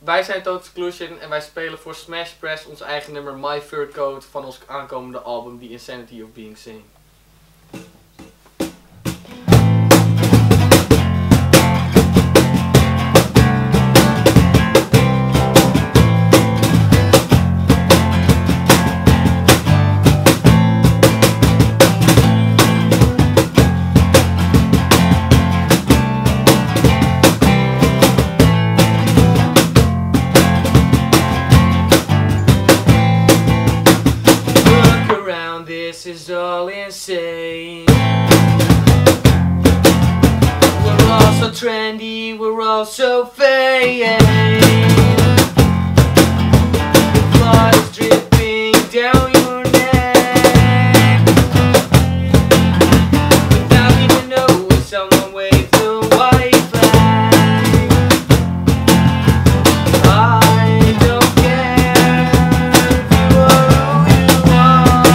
Wij zijn Total Exclusion en wij spelen voor Smash Press ons eigen nummer My Fur Code van ons aankomende album The Insanity of Being Sane. This is all insane. We're all so trendy, we're all so fake. The blood is dripping down your neck. Without even knowing, someone waved the white flag. I don't care if you are who you are.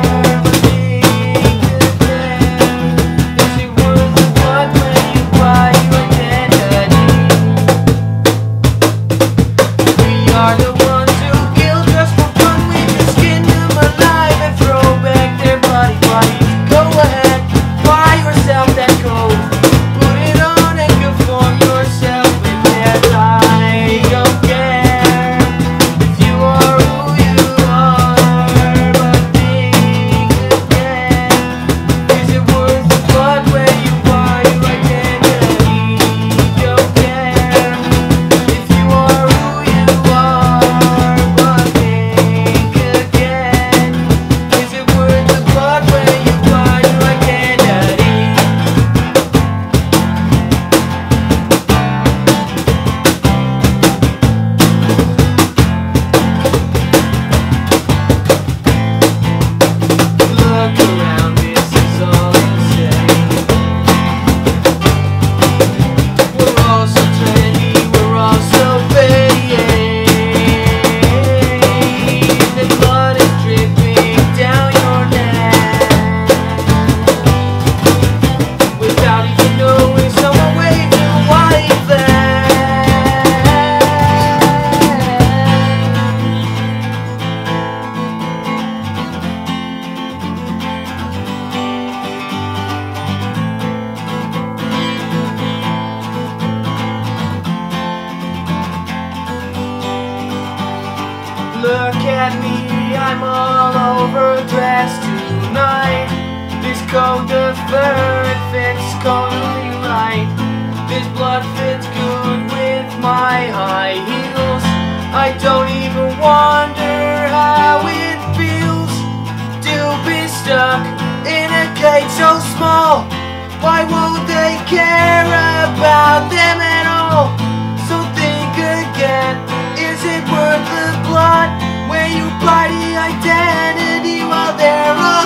Look at me, I'm all overdressed tonight. This coat of fur, it fits totally right. This blood fits good with my high heels. I don't even wonder how it feels to be stuck in a cage so small. Why won't they care about them at all? So think again, is it worth the blood? Where you buy the identity while they're all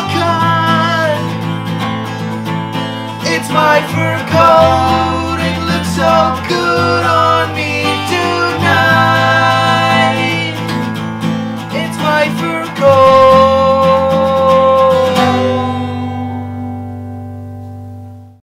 gone. It's my fur coat, it looks so good.